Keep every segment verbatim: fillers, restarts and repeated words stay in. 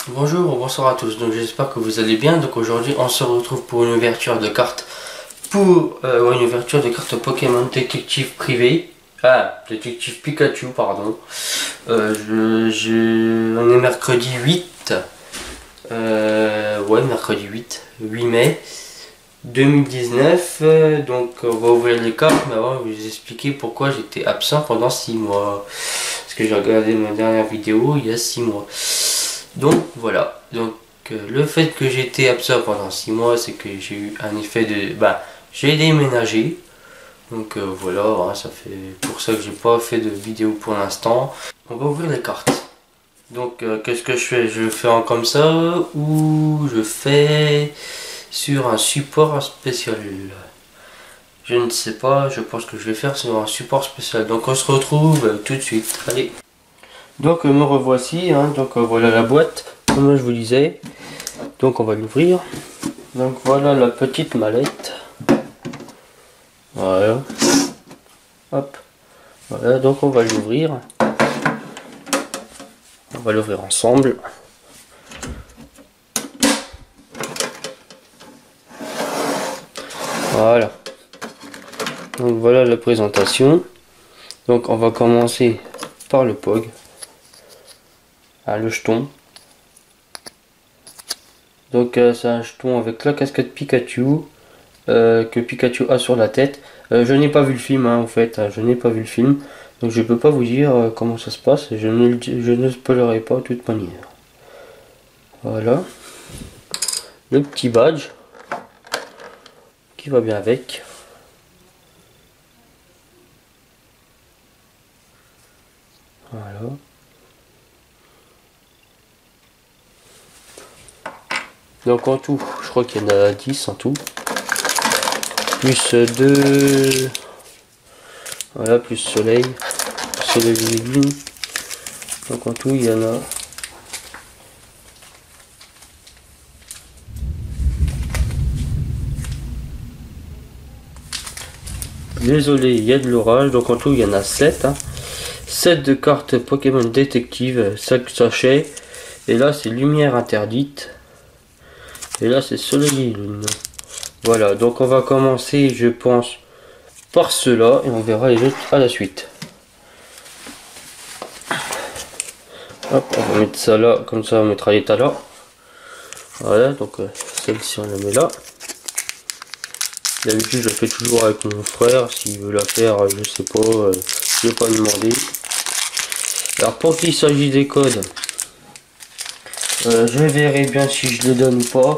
Bonjour, bonsoir à tous, donc j'espère que vous allez bien. Donc aujourd'hui on se retrouve pour une ouverture de cartes pour euh, une ouverture de cartes Pokémon Détective Privé. Ah, Détective Pikachu, pardon. Euh, je, je, on est mercredi huit. Euh, ouais, mercredi huit mai deux mille dix-neuf. Euh, donc on va ouvrir les cartes, mais avant je vais vous expliquer pourquoi j'étais absent pendant six mois. Parce que j'ai regardé ma dernière vidéo il y a six mois. Donc voilà, donc euh, le fait que j'étais absent pendant six mois, c'est que j'ai eu un effet de... Bah, j'ai déménagé. Donc euh, voilà, hein, ça fait pour ça que j'ai pas fait de vidéo pour l'instant. On va ouvrir les cartes. Donc euh, qu'est-ce que je fais? Je fais en comme ça ou je fais sur un support spécial? Je ne sais pas, je pense que je vais faire sur un support spécial. Donc on se retrouve euh, tout de suite. Allez. Donc me revoici, hein. Donc euh, voilà la boîte, comme je vous disais. Donc on va l'ouvrir. Donc voilà la petite mallette. Voilà. Hop. Voilà, donc on va l'ouvrir. On va l'ouvrir ensemble. Voilà. Donc voilà la présentation. Donc on va commencer par le P O G. Ah, le jeton. Donc euh, c'est un jeton avec la casquette Pikachu euh, que Pikachu a sur la tête. Euh, je n'ai pas vu le film, hein, en fait, hein, je n'ai pas vu le film, donc je peux pas vous dire euh, comment ça se passe. Je ne je ne spoilerai pas de toute manière. Voilà le petit badge qui va bien avec. Voilà. Donc en tout, je crois qu'il y en a dix en tout. Plus deux. Voilà, plus soleil. Soleil et lune. Donc en tout, il y en a. Désolé, il y a de l'orage. Donc en tout, il y en a sept. Hein. sept de cartes Pokémon Détective, cinq sachets. Et là, c'est lumière interdite. Et là, c'est soleil et lune. Voilà, donc on va commencer, je pense, par cela. Et on verra les autres à la suite. Hop, on va mettre ça là, comme ça on mettra l'état là. Voilà, donc euh, celle-ci on la met là. D'habitude je la fais toujours avec mon frère, s'il veut la faire, je sais pas, euh, je vais pas demander. Alors pour qu'il s'agisse des codes, euh, je verrai bien si je les donne ou pas.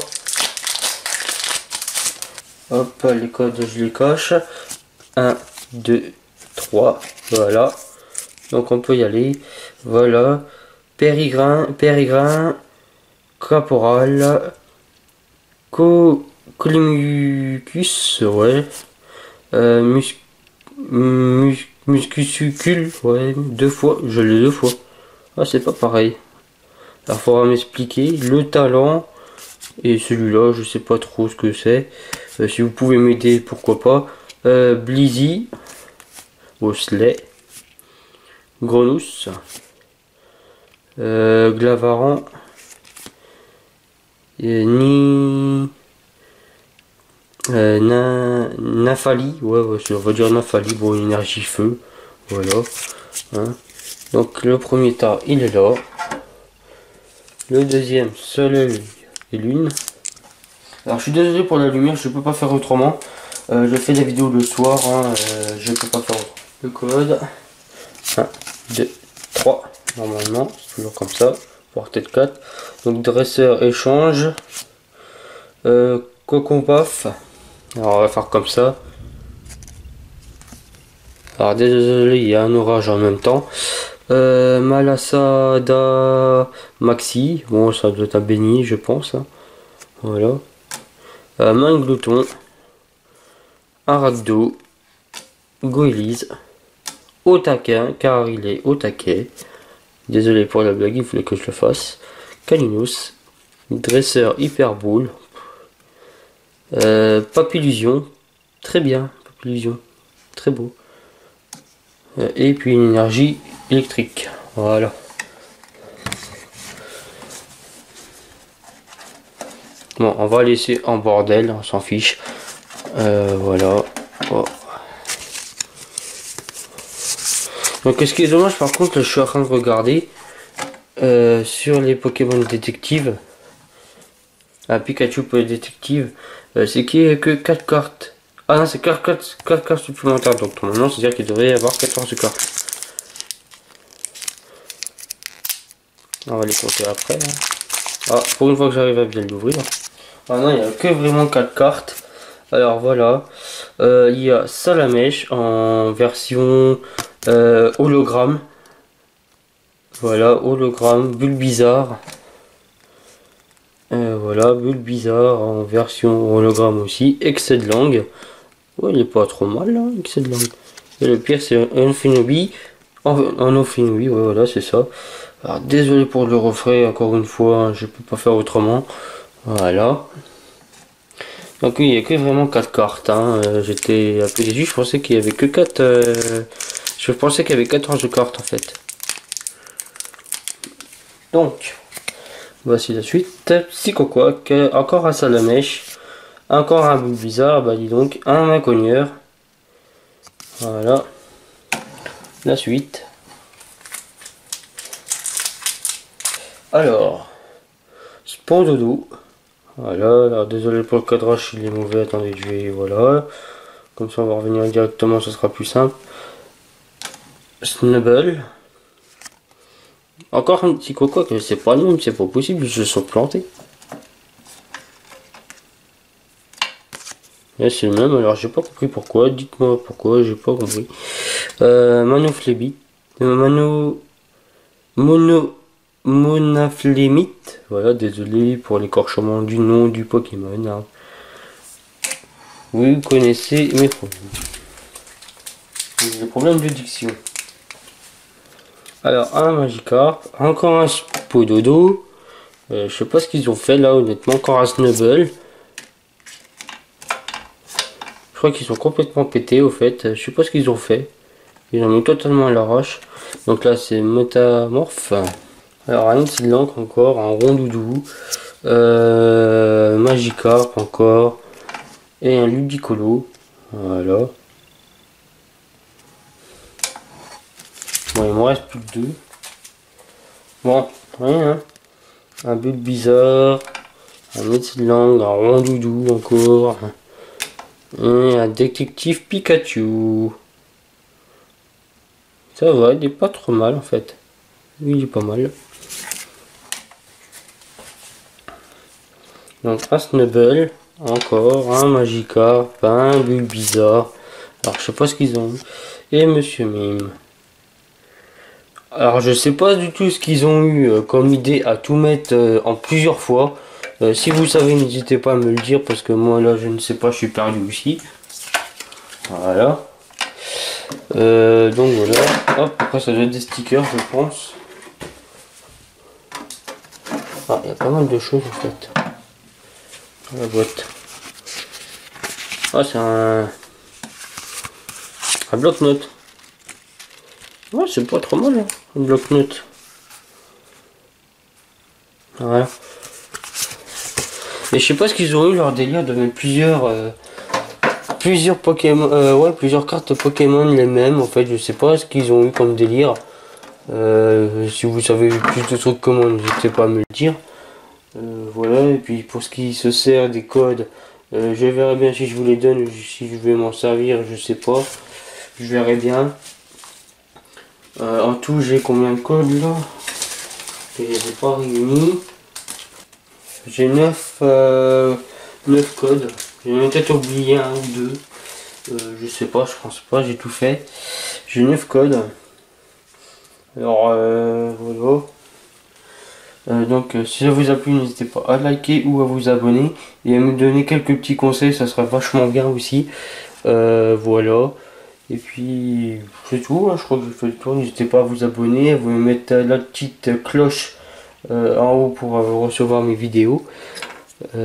Hop, les codes je les cache. un, deux, trois, voilà. Donc on peut y aller. Voilà. Périgrin, Périgrin, Caporal, Co, Colimucus, ouais. Euh, mus, mus, Muscusucule, ouais, deux fois, je l'ai deux fois. Ah, c'est pas pareil. Alors, il faudra m'expliquer. Le talent, et celui-là, je sais pas trop ce que c'est. Euh, si vous pouvez m'aider, pourquoi pas. Euh, Blizzy, Osley, Grenousse, euh, Glavaran, et ni euh, na, Nafali, ouais, ouais, on va dire Nafali, bon, énergie feu, voilà. Hein. Donc le premier tas, il est là. Le deuxième, soleil et lune. Alors je suis désolé pour la lumière, je peux pas faire autrement. Euh, je fais des vidéos le soir, hein, euh, je peux pas faire autrement. Le code un, deux, trois, normalement, c'est toujours comme ça, voire peut-être quatre. Donc dresseur échange, euh, cocon paf. Alors on va faire comme ça. Alors désolé, il y a un orage en même temps. Euh, Malasada Maxi, bon ça doit être un béni je pense. Hein. Voilà. Euh, Manglouton, Aragdo, Goélise, au taquin, car il est au taquet. Désolé pour la blague, il voulait que je le fasse. Calinous, dresseur hyperboule, euh, Papillusion, très bien, Papillusion, très beau. Euh, et puis une énergie électrique, voilà. Bon, on va laisser en bordel, on s'en fiche. Euh, voilà. Oh. Donc ce qui est dommage par contre, je suis en train de regarder euh, sur les Pokémon détectives. Ah, Pikachu pour les détectives, euh, c'est qu'il n'y a que quatre cartes. Ah non, c'est quatre cartes supplémentaires. Donc normalement, c'est-à-dire qu'il devrait y avoir quatorze cartes. On va les compter après. Hein. Ah, pour une fois que j'arrive à bien l'ouvrir. Ah non, il n'y a que vraiment quatre cartes. Alors voilà, euh, il y a Salamèche en version euh, hologramme. Voilà, hologramme, Bulbizarre. Euh, voilà, Bulbizarre en version hologramme aussi. Excellent. Ouais, il est pas trop mal là, Excellent. Et le pire, c'est un Finobi. En, en Ophinubi, ouais, voilà, c'est ça. Alors, désolé pour le refrain, encore une fois, hein, je peux pas faire autrement. Voilà. Donc oui, il n'y a que vraiment quatre cartes. Hein. Euh, J'étais un peu déçu, je pensais qu'il y avait que quatre. Euh... Je pensais qu'il y avait quatorze cartes en fait. Donc, voici la suite. Psychoquack, encore un Salamèche, encore un Bulbizarre, bah dis donc, un Macogneur. Voilà. La suite. Alors, Spondodo. Voilà, alors désolé pour le cadrage, il est mauvais, attendez, je vais, voilà. Comme ça on va revenir directement, ce sera plus simple. Snubble. Encore un petit coco que c'est pas le même, c'est pas possible, ils se sont plantés. Et c'est le même, alors j'ai pas compris pourquoi, dites-moi pourquoi, j'ai pas compris. Euh, Manophlébite. Euh, Mano... Mono... Monaflémite. Voilà, désolé pour l'écorchement du nom du Pokémon. Hein. Vous connaissez mes problèmes. Les problèmes de diction. Alors, un Magikarp, encore un Spododo. Euh, je sais pas ce qu'ils ont fait là, honnêtement. Encore un Snubble. Je crois qu'ils sont complètement pétés au fait. Je sais pas ce qu'ils ont fait. Ils ont mis totalement à l'arrache. Donc là, c'est Métamorphe. Alors, un Excellent encore, un Rondoudou. Euh, Magikarp encore. Et un Ludicolo. Voilà. Bon, il me reste plus que deux. Bon, rien. Hein. Un Bulbizarre, un Excellent, un Rondoudou encore. Et un détective Pikachu. Ça va, il est pas trop mal en fait. Oui, il est pas mal. Donc un Snubble, encore un Magikarp, un Bulbizarre. Alors je sais pas ce qu'ils ont. Et Monsieur Mime. Alors je sais pas du tout ce qu'ils ont eu euh, comme idée à tout mettre euh, en plusieurs fois. Euh, si vous savez, n'hésitez pas à me le dire parce que moi là je ne sais pas, je suis perdu aussi. Voilà. Euh, donc voilà. Hop, après ça doit être des stickers je pense. Ah, il y a pas mal de choses en fait. Dans la boîte. Ah, c'est un... un bloc-notes. Ouais, c'est pas trop mal, hein, un bloc-notes. Voilà. Et je sais pas ce qu'ils ont eu leur délire de mettre plusieurs... Euh, plusieurs Pokémon... Euh, ouais, plusieurs cartes Pokémon les mêmes, en fait. Je sais pas ce qu'ils ont eu comme délire. Euh, si vous savez plus de trucs que moi, n'hésitez pas à me le dire. Euh, voilà, et puis pour ce qui se sert des codes, euh, je verrai bien si je vous les donne, si je vais m'en servir, je sais pas. Je verrai bien. Euh, en tout, j'ai combien de codes là? Je les ai pas réunis. J'ai neuf, euh, neuf codes. J'en ai peut-être oublié un ou deux. Euh, je sais pas, je pense pas, j'ai tout fait. J'ai neuf codes. Alors, euh, voilà. Euh, donc euh, si ça vous a plu, n'hésitez pas à liker ou à vous abonner et à me donner quelques petits conseils, ça serait vachement bien aussi. Euh, voilà, et puis c'est tout, hein, je crois que j'ai fait le tour. N'hésitez pas à vous abonner, à vous mettre la petite cloche euh, en haut pour euh, recevoir mes vidéos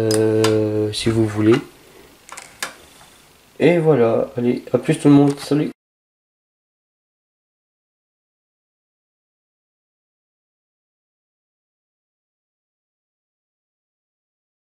euh, si vous voulez. Et voilà, allez, à plus tout le monde, salut.